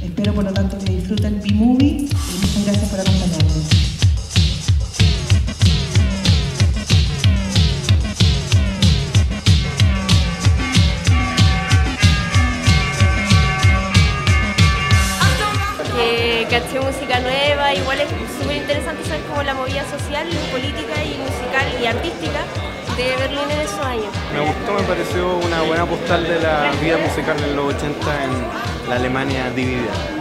Espero por lo tanto que disfruten B-Movie y muchas gracias por acompañarnos. Caché música nueva, igual es súper interesante saber cómo la movida social, política y musical y artística de Berlín en esos años. Me gustó, me pareció una buena postal de la vida musical en los 80 en la Alemania dividida.